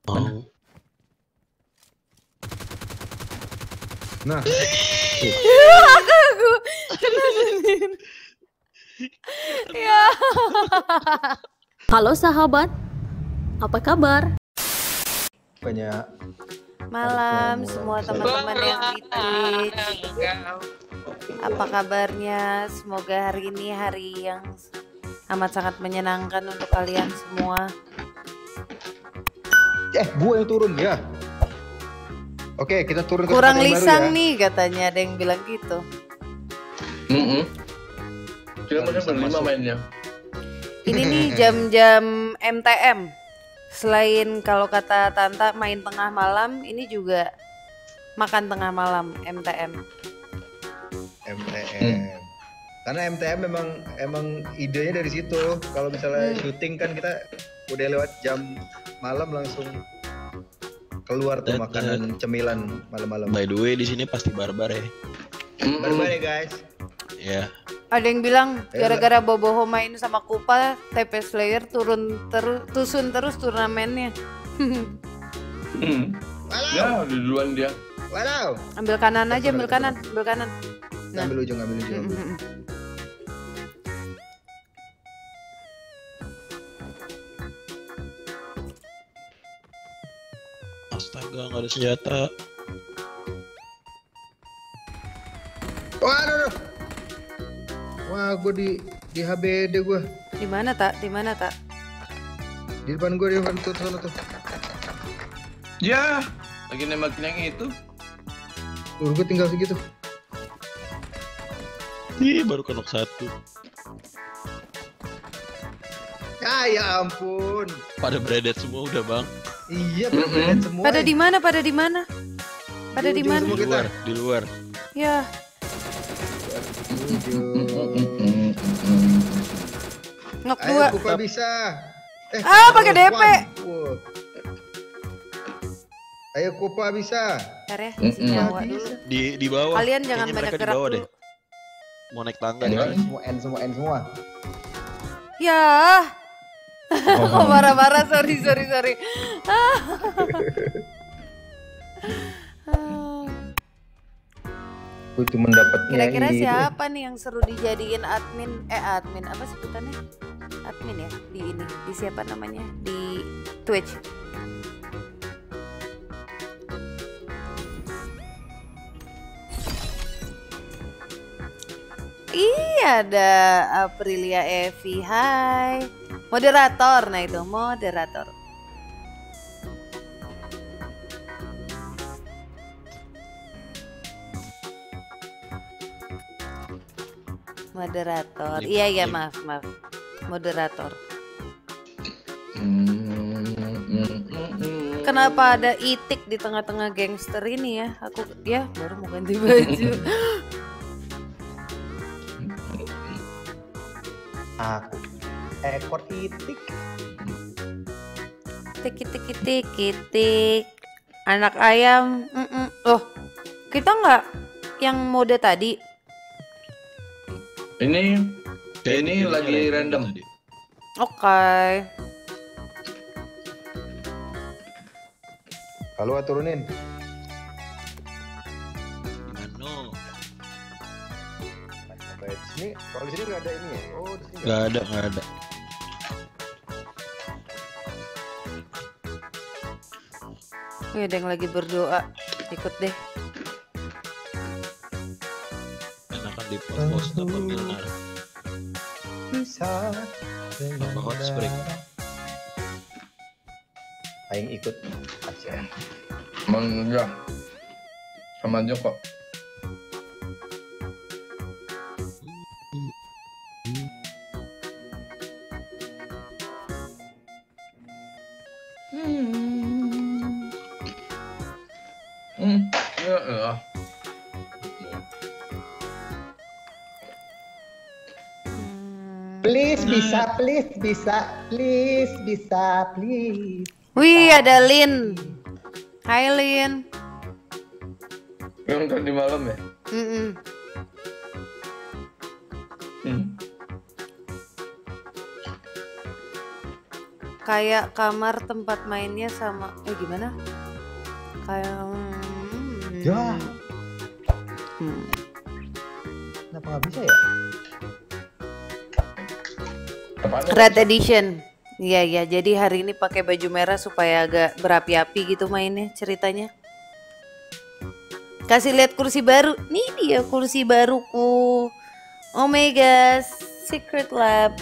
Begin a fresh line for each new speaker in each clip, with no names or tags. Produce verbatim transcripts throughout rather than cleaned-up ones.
Oh.
Nah.
Aku kena sendiri. Ya.
Halo sahabat, apa kabar?
Banyak
Malam semua teman-teman yang di Twitch. Apa kabarnya? Semoga hari ini hari yang amat sangat menyenangkan untuk kalian semua.
Eh, gua yang turun ya. Oke, kita turun ke
Kurang
tempat yang
lisang
baru ya.
nih katanya, ada yang bilang gitu.
Mm -hmm. Kita mana berlima mainnya.
Ini nih jam-jam M T M. Selain kalau kata Tanta main tengah malam, ini juga makan tengah malam M T M.
M T M. Hmm. Karena M T M memang emang idenya dari situ. Kalau misalnya hmm. syuting kan kita udah lewat jam malam langsung keluar tuh that, makanan that. cemilan malam-malam.
By the way di sini pasti barbar ya.
Mm-hmm. Barbar ya guys.
Ya. Yeah.
Ada yang bilang gara-gara Boboho main sama Kupa, T P Slayer turun terus, tusun terus turnamennya.
hmm. Ya, di duluan dia.
Waduh.
Ambil kanan aja, ambil kanan, ambil kanan.
Nah. Ambil ujung, ambil ujung. Mm-hmm.
Astaga, nggak ada senjata.
Waduh. Wah, gue di di H B D gue.
Di mana tak? Di mana tak?
Di depan gue, di depan tuh sana tuh.
Ya, lagi nembakin yang itu.
Uh, gue tinggal segitu.
Ih, baru kenok satu.
Ya, ya ampun.
Pada bredet semua udah bang.
Iya, pada bredet mm-hmm. semua.
Pada di mana? Pada di mana? Pada di mana?
Di luar, di luar.
Ya. Ngok dua.
Ayo, Kupa bisa.
Eh, ah, pakai D P.
Wow. Ayo Kupa bisa.
Bentar ya, senyawa dulu.
Di di bawah.
Kalian jangan banyak gerak dulu. Deh.
Mau naik tangga
nih. Semua N semua N semua.
Ya. Oh, marah-marah, sorry sorry sorry.
Gue cuma dapatnya.
Kira-kira siapa nih yang seru dijadiin admin? Eh admin apa sebutannya? Admin ya di ini. Di siapa namanya? Di Twitch. Iya, ada Aprilia Evi. Hai. Moderator, nah itu moderator. Moderator. Iya iya maaf maaf. Moderator. Kenapa ada itik di tengah-tengah gangster ini ya? Aku ya baru mau ganti baju.
Aku ekor itik.
Tik tik tik tik. Anak ayam. Mm-mm. Oh, kita nggak yang mode tadi.
Ini ini lagi random.
Oke. Okay.
Kalau turunin.
Gimana?
Baik, sini kalau di sini nggak ada ini ya? Oh, di sini
nggak ada, nggak ada.
Wih, ada yang lagi berdoa. Ikut deh.
Enakan di pos apa Milnar?
Bisa.
Apa hot spring?
Aing ikut aja.
Emang enggak. Sama aja kok. Hmm. Hmm. Ya, ya.
Please bisa, please bisa, please bisa, please.
Wih, ada Lin. Hai Lin.
Yang tadi malam ya?
Mm-mm.
Hmm.
kayak kamar tempat mainnya sama eh gimana? Kayak hmm,
Ya,
hmm.
kenapa nggak bisa ya?
Apaan?
Red Edition. Iya iya, jadi hari ini pakai baju merah supaya agak berapi-api gitu mainnya ceritanya. Kasih lihat kursi baru. Nih dia kursi baruku. Omega Secret Lab.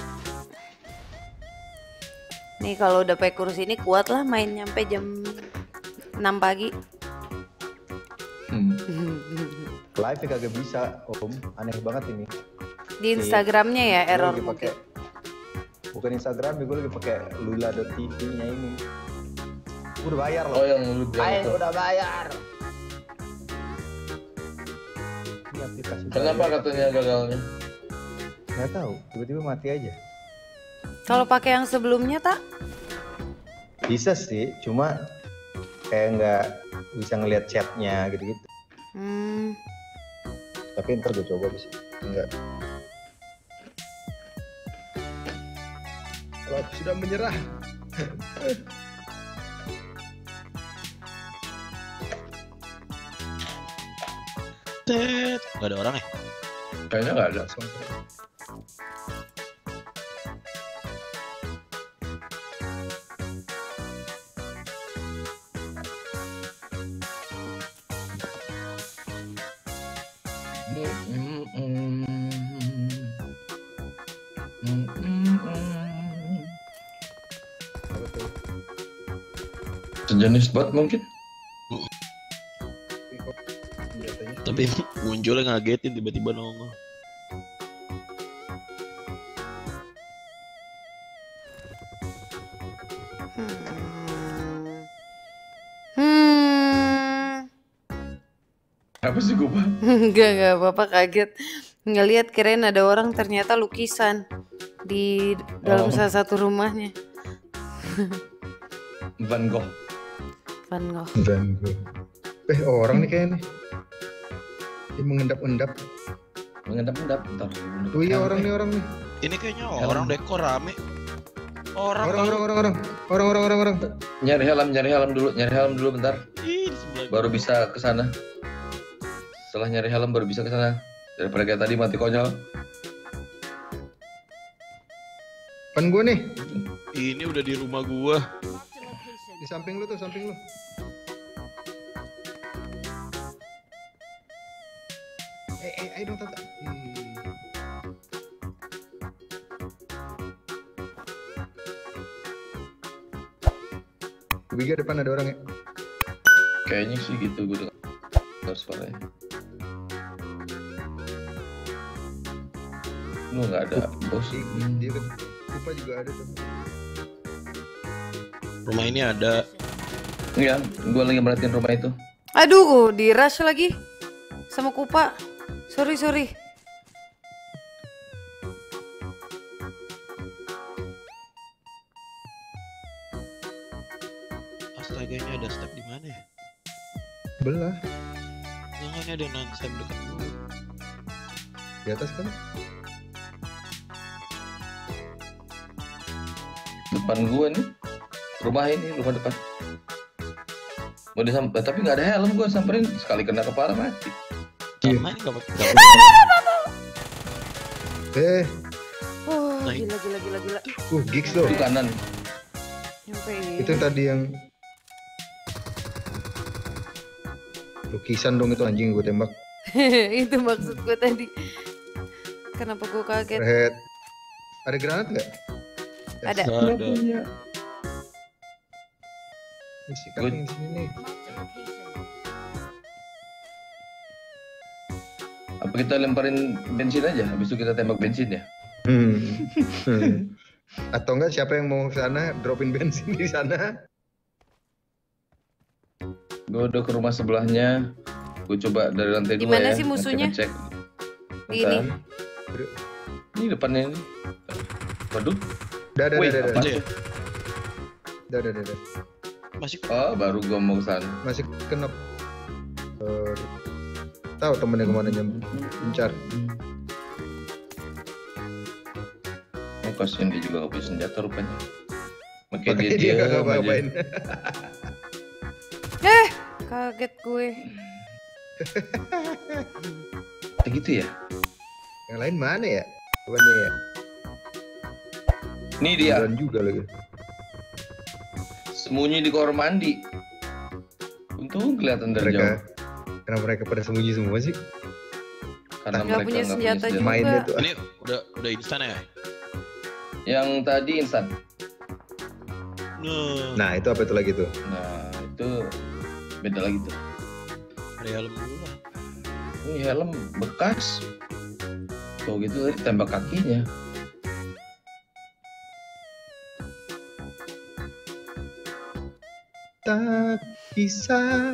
Nih kalau udah pakai kursi ini kuat lah main nyampe jam enam pagi.
Hmm.
Live ya kagak bisa, Om. Aneh banget ini.
Di Instagramnya ya
Gue
error
lagi pakai,
mungkin.
bukan Instagram, gue lagi pakai lula dot t v-nya ini. Gue udah bayar
Oh
loh.
yang lu bilang
Ayo
itu.
udah bayar. Ini aplikasi.
Kenapa katanya gagalnya?
Nggak tahu, tiba-tiba mati aja.
Kalau pakai yang sebelumnya tak?
Bisa sih, cuma kayak nggak bisa ngelihat chatnya gitu-gitu.
Hmm.
Tapi ntar gue coba bisa. Enggak. Kalau aku sudah menyerah.
Tet, nggak ada orang ya?
Kayaknya nggak ada.
Langsung.
Hmm, hmm, hmm, hmm, hmm.
Apa tuh?
Sejenis bot mungkin.
Tapi kok senjatanya?
Tapi munculnya ngagetin tiba-tiba nongol.
Hmm. Hmm.
Apa sih gue?
Enggak, enggak apa-apa, kaget. Ngelihat kirain ada orang, ternyata lukisan di dalam
Oh.
salah satu rumahnya.
Van Gogh.
Van Gogh.
Dan gue. Eh orang nih kayaknya nih. Dia mengendap-endap.
Mengendap-endap. Ntar.
Tuh iya orang nih orang nih.
Ini kayaknya
Helm.
orang dekor rame. Orang
Orang
kalau-
orang orang orang orang orang orang orang.
Nyari helm, nyari helm dulu, nyari helm dulu bentar.
Ih, di sebelah
Baru
gua.
bisa ke sana. Setelah nyari helm baru bisa ke sana. Daripada kayak tadi mati konyol.
Pan gue nih
Ini udah di rumah gua.
di samping lu tuh samping lu. Eh eh ayo dong tata. Hmm. Wiga depan ada orang ya.
Kayaknya sih gitu gue dengar suaranya. Lu nggak ada bos.
Dia, dia kan Kupa juga ada tuh.
Rumah ini ada.
Iya, gue lagi merhatiin rumah itu.
Aduh, di rush lagi sama Kupa. Sorry, sorry.
Astaga, ini ada step di mana ya?
Belah
Jangan ini ada non step dekat gua.
di atas kan.
Depan gue nih. Rumah ini, rumah depan. Mau disamper, tapi nggak ada helm gue samperin sekali kena kepala mati.
Iya.
Sama ini nggak pakai. nggak pakai-
Eh,
Oh,
Nah,
gila, gila, gila, gila.
uh gigs loh.
Itu kanan.
Nyampe
Itu yang tadi yang lukisan dong itu anjing gue tembak.
Itu maksud gue tadi. Kenapa gue kaget?
Red. Ada granat nggak?
Ada.
nggak
Nggak
ada.
punya.
Ini sih
Good.
kan di sini nih.
Apa kita lemparin bensin aja, habis itu kita tembak bensin ya?
Hmm. Hmm. Atau enggak siapa yang mau ke sana dropin bensin di sana?
Gue udah ke rumah sebelahnya. Gue coba dari lantai
Di
dua
mana
ya.
sih musuhnya?
Ngecek.
Ini.
Bentar. Ini depannya ini. Waduh.
Udah, udah,
Wih,
udah,
apa?
udah,
Itu ya?
udah, udah, udah.
Masih
Oh, baru gue mau ke sana.
Masih kena. Uh, tahu temennya kemana nyambung? Bencar.
Oh, kasihan dia juga gak punya senjata rupanya. Makanya
Makanya
dia
dia kagak
diam aja.
ngapain.
Eh, kaget gue.
Kayak gitu ya.
Yang lain mana ya? Bukannya ya?
Ini dia
Bukan juga lagi.
sembunyi di kamar mandi. Untung kelihatan dari
Mereka,
jauh.
kenapa mereka pada sembunyi semua sih?
Karena
Nggak
mereka
punya
nggak
senjata juga.
Mainnya tuh.
Ini udah udah instan ya?
Yang tadi instan.
Nah,
Nah itu apa itu lagi tuh?
Nah itu beda lagi tuh.
ada helm dulu lah.
Ini helm bekas. Tuh gitu tadi tembak kakinya.
Tak bisa.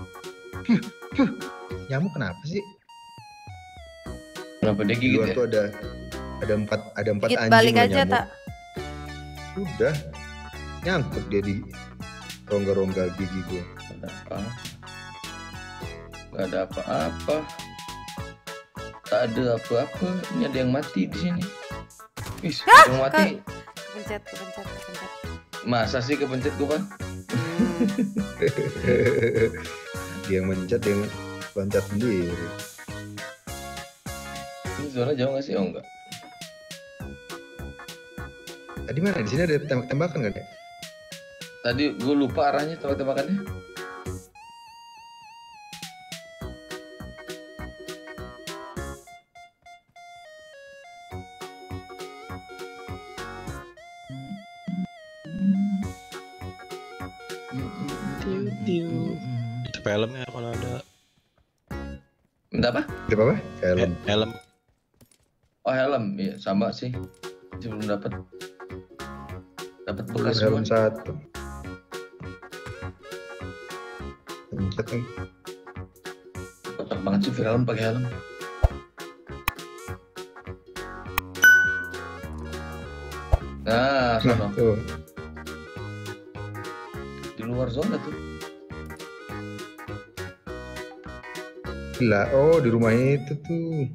Nyamuk kenapa sih?
Kenapa dia
Di
gigit
luar
ya?
tuh ada ada empat ada empat
Gigit
anjing
balik
loh
aja
nyamuk.
tak?
Udah nyangkut dia di rongga-rongga gigi gue.
Gak ada apa. Gak ada apa-apa. Tak ada apa-apa. Ini ada yang mati di sini. Wis, ada yang mati.
Kepencet, kepencet, kepencet.
Masa sih kepencet gue kan?
Dia yang mencet, dia yang loncat sendiri.
Ini suara jauh gak sih? Oh enggak.
Tadi mana? Di sini ada tembak-tembakan kan ya?
Tadi gue lupa arahnya tembak-tembakannya.
Itu helmnya kalau ada
Minta apa?
Ada apa? Helm.
he- helm.
Oh helm, iya sama sih. Masih belum dapat. Dapat bekas
Helm
semua.
satu. Pencet nih.
Kotak banget sih helm pakai helm. Nah,
Nah
sono.
tuh.
Di luar zona tuh.
Gila, oh di rumah itu tuh.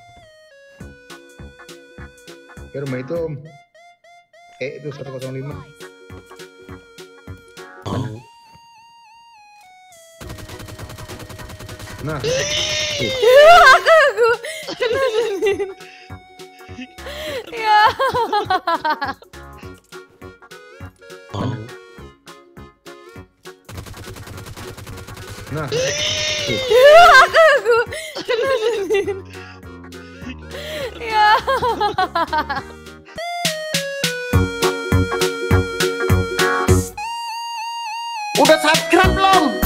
Ya rumah itu om. Eh itu seratus lima.
Oh.
Nah,
Ya.
Oh.
nah.
Ya.
Udah subscribe belum?